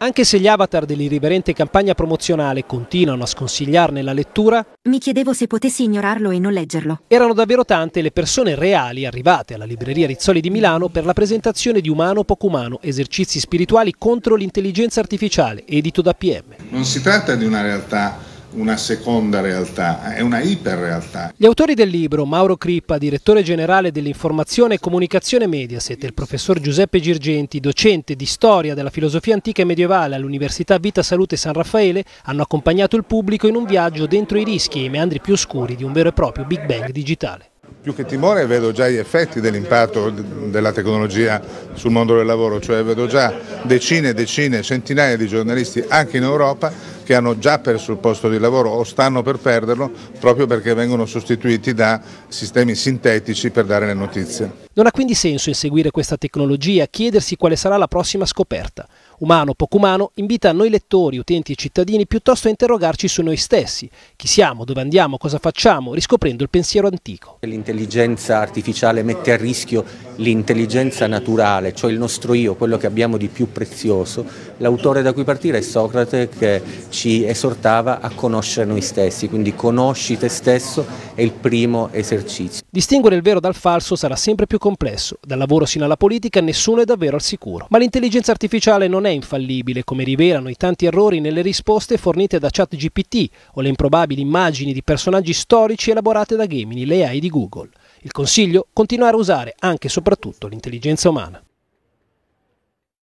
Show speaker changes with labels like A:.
A: Anche se gli avatar dell'irriverente campagna promozionale continuano a sconsigliarne la lettura,
B: mi chiedevo se potessi ignorarlo e non leggerlo.
A: Erano davvero tante le persone reali arrivate alla libreria Rizzoli di Milano per la presentazione di Umano Poco Umano, esercizi spirituali contro l'intelligenza artificiale, edito da PM.
C: Non si tratta di una realtà, una seconda realtà, è una iperrealtà.
A: Gli autori del libro, Mauro Crippa, direttore generale dell'informazione e comunicazione Mediaset, e il professor Giuseppe Girgenti, docente di storia della filosofia antica e medievale all'Università Vita Salute San Raffaele, hanno accompagnato il pubblico in un viaggio dentro i rischi e i meandri più oscuri di un vero e proprio Big Bang digitale.
D: Più che timore vedo già gli effetti dell'impatto della tecnologia sul mondo del lavoro, cioè vedo già decine, centinaia di giornalisti anche in Europa che hanno già perso il posto di lavoro o stanno per perderlo proprio perché vengono sostituiti da sistemi sintetici per dare le notizie.
A: Non ha quindi senso inseguire questa tecnologia, chiedersi quale sarà la prossima scoperta. Umano Poco Umano invita noi lettori, utenti e cittadini piuttosto a interrogarci su noi stessi. Chi siamo, dove andiamo, cosa facciamo, riscoprendo il pensiero antico.
E: L'intelligenza artificiale mette a rischio l'intelligenza naturale, cioè il nostro io, quello che abbiamo di più prezioso. L'autore da cui partire è Socrate, che ci esortava a conoscere noi stessi, quindi conosci te stesso è il primo esercizio.
A: Distinguere il vero dal falso sarà sempre più complesso. Dal lavoro sino alla politica nessuno è davvero al sicuro. Ma l'intelligenza artificiale non è infallibile, come rivelano i tanti errori nelle risposte fornite da ChatGPT o le improbabili immagini di personaggi storici elaborate da Gemini, le AI di Google. Il consiglio? Continuare a usare anche e soprattutto l'intelligenza umana.